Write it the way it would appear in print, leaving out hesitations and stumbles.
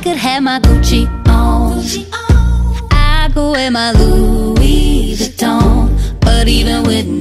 could have my Gucci on, I could wear my Louis Vuitton, but even with